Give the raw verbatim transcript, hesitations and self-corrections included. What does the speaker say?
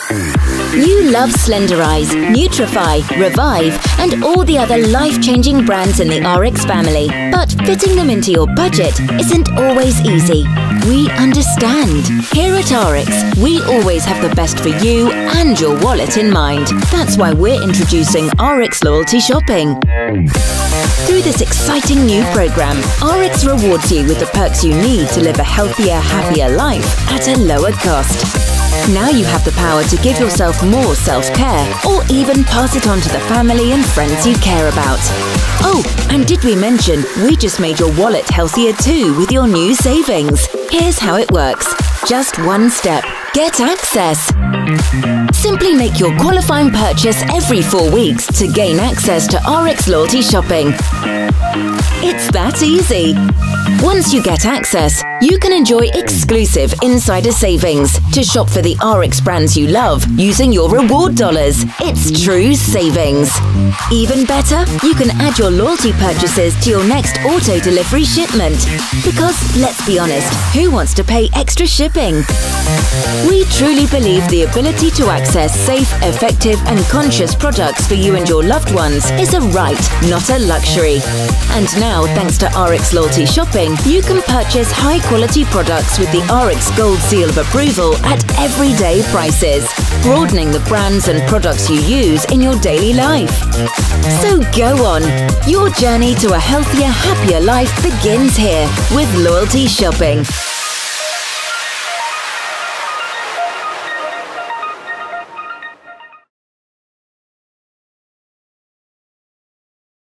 You love Slenderize, Nutrify, Revive, and all the other life-changing brands in the R X family. But fitting them into your budget isn't always easy. We understand. Here at R X, we always have the best for you and your wallet in mind. That's why we're introducing R X Loyalty Shopping. Through this exciting new program, R X rewards you with the perks you need to live a healthier, happier life at a lower cost. Now you have the power to give yourself more self-care or even pass it on to the family and friends you care about. Oh, and did we mention we just made your wallet healthier too with your new savings? Here's how it works. Just one step. Get access. Simply make your qualifying purchase every four weeks to gain access to R X Loyalty Shopping. It's that easy. Once you get access, you can enjoy exclusive insider savings to shop for the R X brands you love using your reward dollars. It's true savings. Even better, you can add your loyalty purchases to your next auto delivery shipment. Because, let's be honest, who wants to pay extra shipping? We truly believe the ability to access safe, effective, and conscious products for you and your loved ones is a right, not a luxury. And now, thanks to R X Loyalty Shopping, you can purchase high-quality products with the R X Gold Seal of Approval at everyday prices, broadening the brands and products you use in your daily life. So go on. Your journey to a healthier, happier life begins here with Loyalty Shopping.